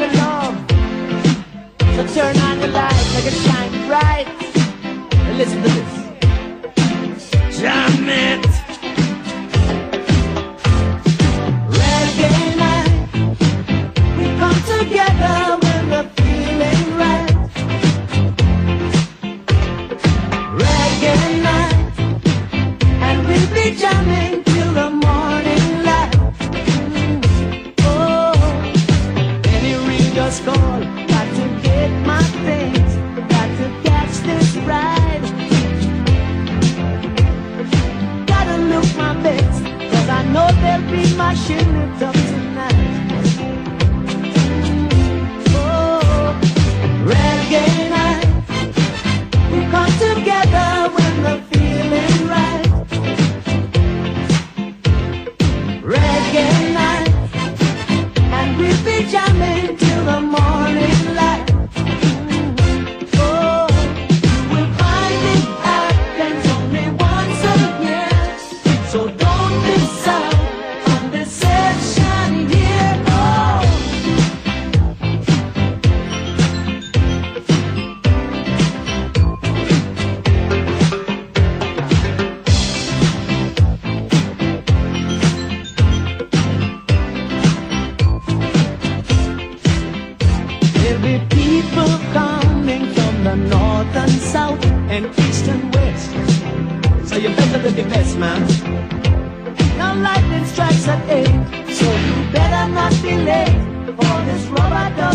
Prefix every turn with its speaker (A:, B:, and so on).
A: your love. So turn on the light, make it shine bright. And listen to this. Jam it. Reggae night, we come together when we're feeling right. Reggae night, and we'll be jamming till the morning light. Oh, any ring just call, got to get my things, got to catch this ride. Gotta look my best, cause I know they'll be mashing it up tonight. Oh, reggae night, we come together when we're feeling right. Reggae night, and we'll be jamming till the morning light. Oh, you will find it happens only once a year, so don't miss out on this session here. Oh, there'll be people coming from the north and south and east and west, so you better do the best, man. Now lightning strikes at 8, so you better not be late for this rubber duck.